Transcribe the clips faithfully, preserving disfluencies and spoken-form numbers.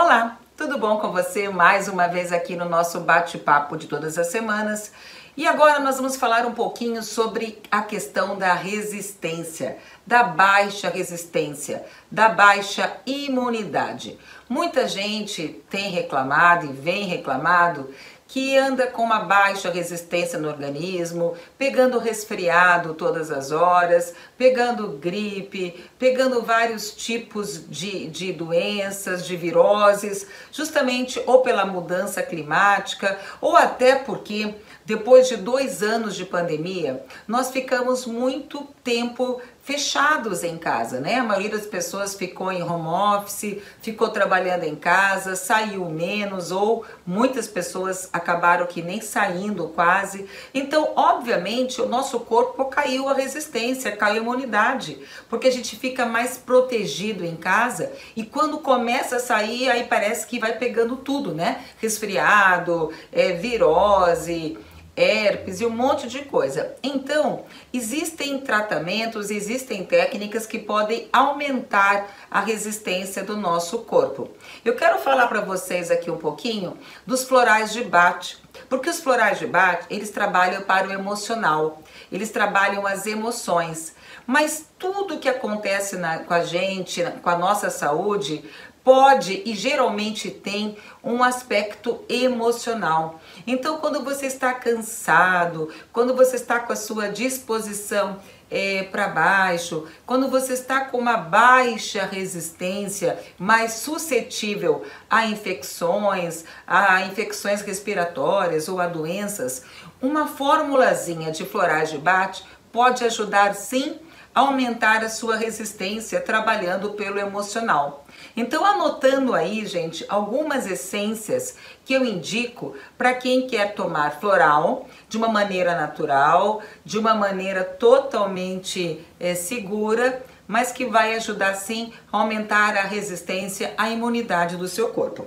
Olá, tudo bom com você? Mais uma vez aqui no nosso bate-papo de todas as semanas. E agora nós vamos falar um pouquinho sobre a questão da resistência, da baixa resistência, da baixa imunidade. Muita gente tem reclamado e vem reclamado que anda com uma baixa resistência no organismo, pegando resfriado todas as horas, pegando gripe, pegando vários tipos de, de doenças, de viroses, justamente ou pela mudança climática, ou até porque depois de dois anos de pandemia, nós ficamos muito tempo fechados em casa, né? A maioria das pessoas ficou em home office, ficou trabalhando em casa, saiu menos, ou muitas pessoas acabaram que nem saindo quase. Então, obviamente, o nosso corpo caiu a resistência, caiu a imunidade, porque a gente fica mais protegido em casa e quando começa a sair, aí parece que vai pegando tudo, né? Resfriado, é, virose, herpes e um monte de coisa. Então, existem tratamentos, existem técnicas que podem aumentar a resistência do nosso corpo. Eu quero falar para vocês aqui um pouquinho dos florais de Bach, porque os florais de Bach, eles trabalham para o emocional, eles trabalham as emoções, mas tudo que acontece na, com a gente, com a nossa saúde, pode e geralmente tem um aspecto emocional. Então, quando você está cansado, quando você está com a sua disposição é, para baixo, quando você está com uma baixa resistência, mais suscetível a infecções, a infecções respiratórias ou a doenças, uma formulazinha de florais de Bach pode ajudar sim a aumentar a sua resistência trabalhando pelo emocional. Então, anotando aí, gente, algumas essências que eu indico para quem quer tomar floral de uma maneira natural, de uma maneira totalmente é, segura, mas que vai ajudar sim a aumentar a resistência, a imunidade do seu corpo.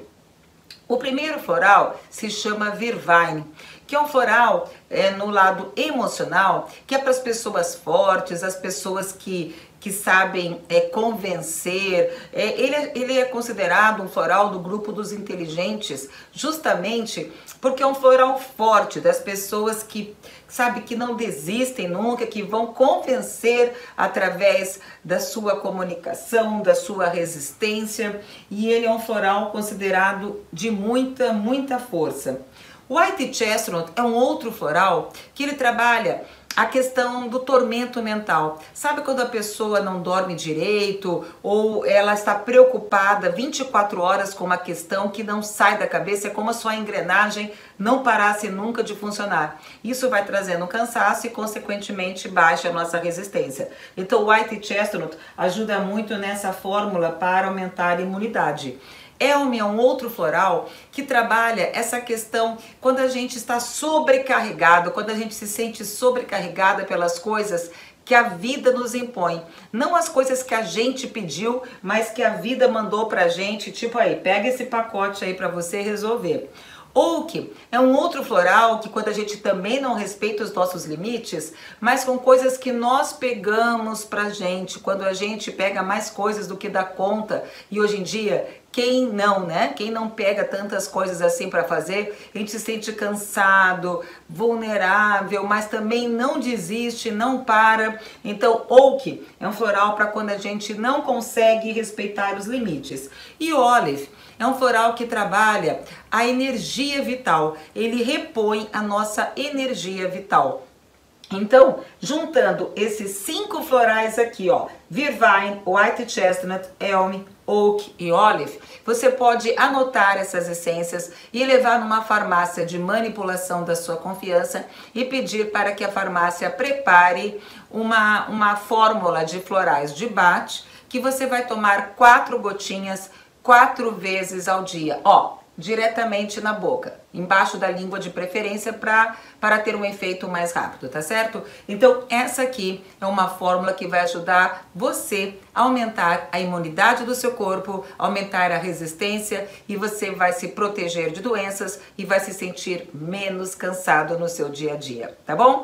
O primeiro floral se chama Virvine, que é um floral é, no lado emocional, que é para as pessoas fortes, as pessoas que, que sabem é, convencer. É, ele, é, ele é considerado um floral do grupo dos inteligentes, justamente porque é um floral forte, das pessoas que, sabe, que não desistem nunca, que vão convencer através da sua comunicação, da sua resistência, e ele é um floral considerado de muita, muita força. O White Chestnut é um outro floral que ele trabalha a questão do tormento mental. Sabe quando a pessoa não dorme direito ou ela está preocupada vinte e quatro horas com uma questão que não sai da cabeça, é como se a engrenagem não parasse nunca de funcionar. Isso vai trazendo cansaço e, consequentemente, baixa a nossa resistência. Então, o White Chestnut ajuda muito nessa fórmula para aumentar a imunidade. Elme é um outro floral que trabalha essa questão quando a gente está sobrecarregado, quando a gente se sente sobrecarregada pelas coisas que a vida nos impõe. Não as coisas que a gente pediu, mas que a vida mandou pra gente, tipo aí, pega esse pacote aí pra você resolver. Oak é um outro floral que quando a gente também não respeita os nossos limites, mas com coisas que nós pegamos pra gente, quando a gente pega mais coisas do que dá conta, e hoje em dia, quem não, né? Quem não pega tantas coisas assim para fazer, a gente se sente cansado, vulnerável, mas também não desiste, não para. Então, Oak é um floral para quando a gente não consegue respeitar os limites. E Olive é um floral que trabalha a energia vital, ele repõe a nossa energia vital. Então, juntando esses cinco florais aqui, ó, Virvine, White Chestnut, Elm, Oak e Olive, você pode anotar essas essências e levar numa farmácia de manipulação da sua confiança e pedir para que a farmácia prepare uma, uma fórmula de florais de Bach que você vai tomar quatro gotinhas quatro vezes ao dia, ó, diretamente na boca, embaixo da língua de preferência para para ter um efeito mais rápido, tá certo? Então essa aqui é uma fórmula que vai ajudar você a aumentar a imunidade do seu corpo, aumentar a resistência e você vai se proteger de doenças e vai se sentir menos cansado no seu dia a dia, tá bom?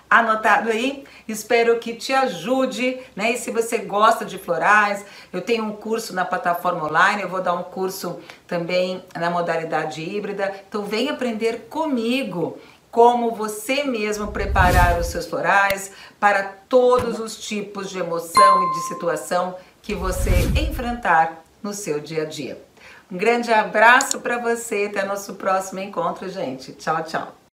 anotado aí? Espero que te ajude, né? E se você gosta de florais, eu tenho um curso na plataforma online, eu vou dar um curso também na modalidade híbrida. Então vem aprender comigo como você mesmo preparar os seus florais para todos os tipos de emoção e de situação que você enfrentar no seu dia a dia. Um grande abraço para você, até nosso próximo encontro, gente. Tchau, tchau.